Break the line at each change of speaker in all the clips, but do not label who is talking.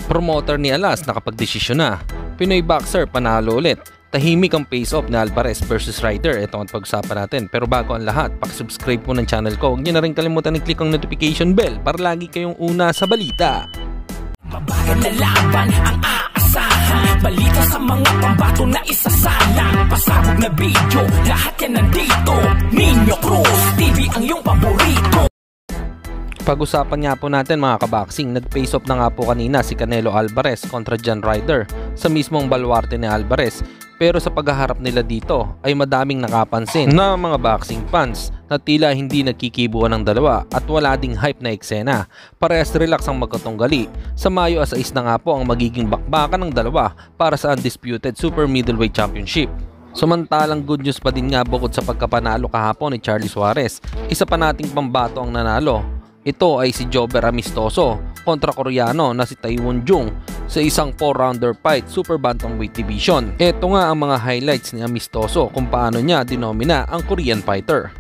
Promoter ni Alas nakapagdesisyon na. Pinoy boxer panalo ulit. Tahimik ang face-off na Alvarez versus Ryder. Ito ang pag-usapan natin. Pero bago ang lahat, subscribe po ng channel ko. Huwag niyo na rin kalimutan i-click ang notification bell para lagi kayong una sa balita.
Mabagal na laban ang aasahan. Balita sa mga pambato na isasalang. Pasabog na video, lahat yan nandito. Minyo Cruz TV ang iyong paborito.
Pag-usapan nga po natin mga kaboxing, nag-face off na nga po kanina si Canelo Alvarez kontra John Ryder sa mismong baluarte ni Alvarez. Pero sa paghaharap nila dito ay madaming nakapansin na mga boxing fans na tila hindi nagkikibuan ng dalawa at wala ding hype na eksena. Parehas relax ang magkatunggali. Sa Mayo 6 na nga po ang magiging bakbakan ng dalawa para sa undisputed super middleweight championship. Samantalang good news pa din nga bukod sa pagkapanalo kahapon ni Charlie Suarez, isa pa nating pambato ang nanalo. Ito ay si Jover Amistoso kontra Koreano na si Taewon Jung sa isang 4-rounder fight super bantamweight division. Ito nga ang mga highlights ni Amistoso kung paano niya dinomina ang Korean fighter.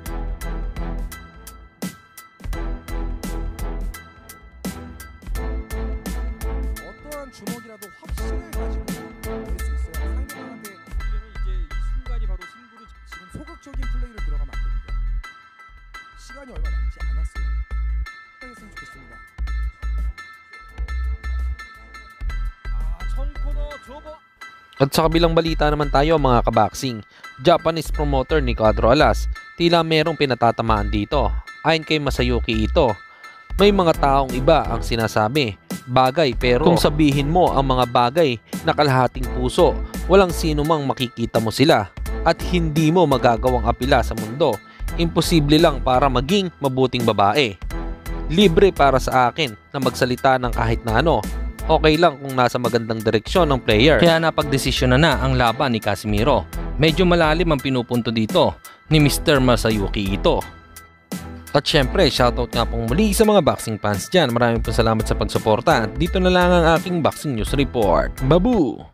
At sa kabilang balita naman tayo mga kaboxing, Japanese promoter ni Quadro Alas, tila merong pinatatamaan dito. Ayon kay Masayuki ito, may mga taong iba ang sinasabi, bagay pero kung sabihin mo ang mga bagay na kalahating puso, walang sino mang makikita mo sila at hindi mo magagawang apila sa mundo. Imposible lang para maging mabuting babae. Libre para sa akin na magsalita ng kahit na ano. Okay lang kung nasa magandang direksyon ng player. Kaya napagdesisyon na ang laban ni Casimiro. Medyo malalim ang pinupunto dito ni Mr. Masayuki ito. At syempre, shoutout nga pong muli sa mga boxing fans dyan. Maraming po salamat sa pagsuporta. Dito na lang ang aking boxing news report. Babu!